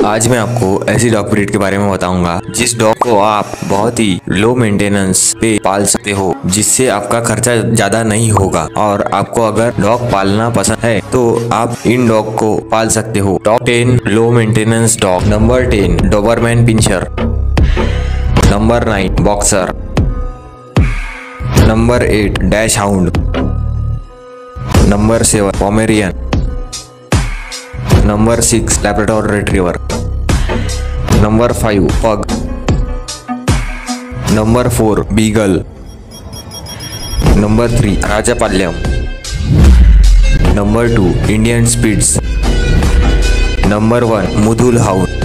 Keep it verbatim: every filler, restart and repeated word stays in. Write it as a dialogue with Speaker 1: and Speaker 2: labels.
Speaker 1: आज मैं आपको ऐसी डॉग ब्रीड के बारे में बताऊंगा जिस डॉग को आप बहुत ही लो मेंटेनेंस पे पाल सकते हो, जिससे आपका खर्चा ज्यादा नहीं होगा। और आपको अगर डॉग पालना पसंद है तो आप इन डॉग को पाल सकते हो। Top ten low maintenance dog. Number ten Doberman pinscher. Number nine boxer. Number eight dachshund. Number seven Pomeranian. Number six Labrador retriever. Number five pug. Number four beagle. Number three Rajapalayam. Number two Indian spitz. Number one Mudhol hound.